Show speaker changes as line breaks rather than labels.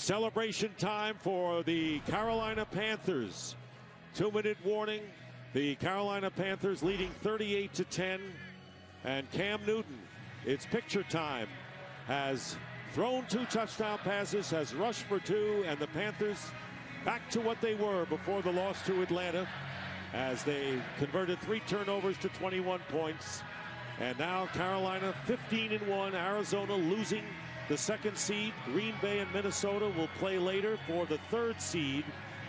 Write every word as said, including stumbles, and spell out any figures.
Celebration time for the Carolina Panthers. Two-minute warning. The Carolina Panthers leading thirty-eight to ten. And Cam Newton, it's picture time, has thrown two touchdown passes, has rushed for two, and the Panthers back to what they were before the loss to Atlanta, as they converted three turnovers to twenty-one points. And now Carolina fifteen and one, Arizona losing the second seed. Green Bay and Minnesota will play later for the third seed.